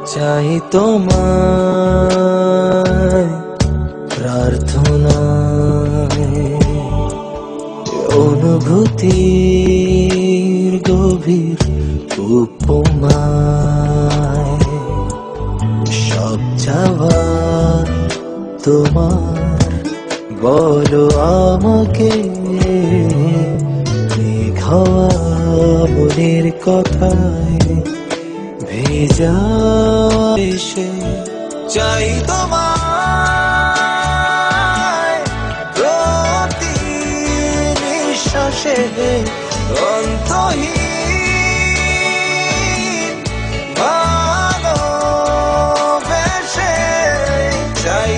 চাই তোমায় প্রার্থনায়, অনুভূতির গভীর উপমায়, সব চাওয়া তোমার, বলো আমাকে মেঘাওয়া মনের কথায় ভেজা এসে। চাই তোমায় প্রতি নিঃশ্বাসে অন্তহীন ভালোবেসে। চাই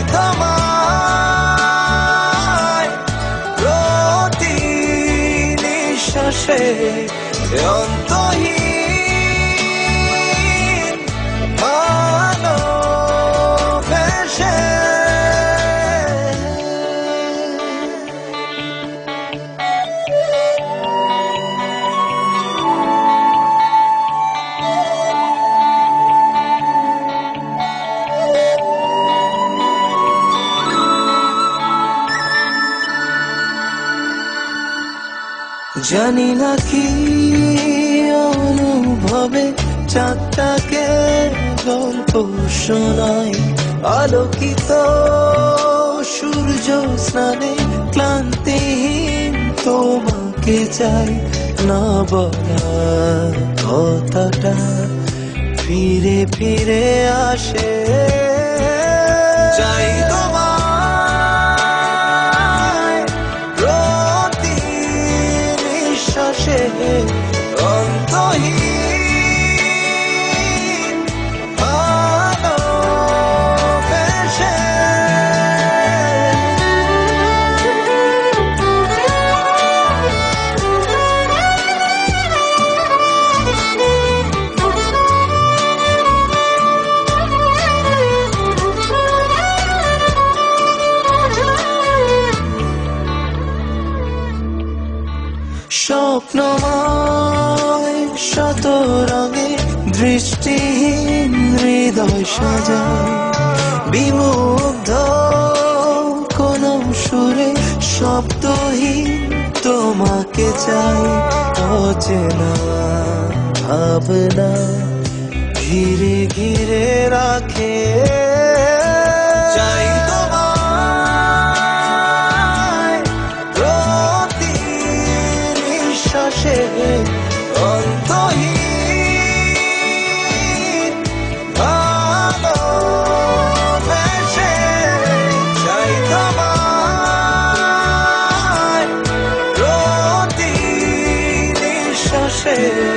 তোমায় প্রতি নিঃশ্বাসে অন্তহীন জানি না কি অনুভবে চাঁদটাকে গল্প শোনাই, আলোকিত সূর্য স্নানে ক্লান্তিহীন তোমাকে চাই। না বলা কথাটা ফিরে ফিরে আসে। চাই অন্তহীন ভালোবেসে। স্বপ্নময় শত রঙে দৃষ্টিহীন হৃদয় সাজায়, বিমুগ্ধ কোন সুরে শব্দহীন তোমাকে চাই। অচেনা ভাবনা ঘিরে ঘিরে রাখে। চাই অন্তহীন ভালোবেসে। চাই তোমায় প্রতি নিঃশ্বাসে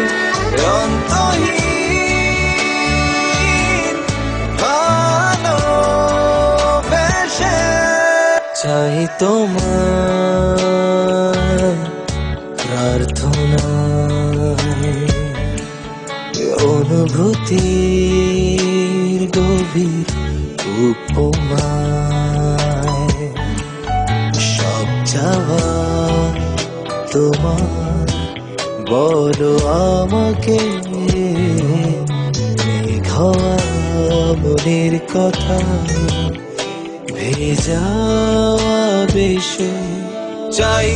অন্তহীন ভালোবেসে। চাই তোমায় প্রার্থনায়, অনুভূতির গভীর উপমায়, সব চাওয়া তোমার, বলো আমাকে মেঘাওয়া মনের কথায় ভেজা বেশে। চাই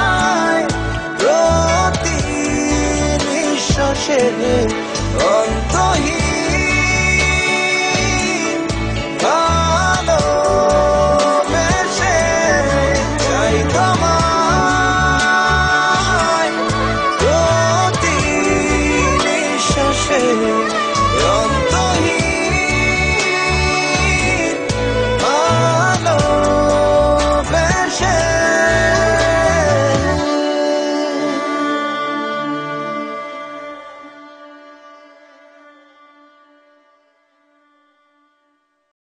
তোমায় প্রতি নিঃশ্বাসে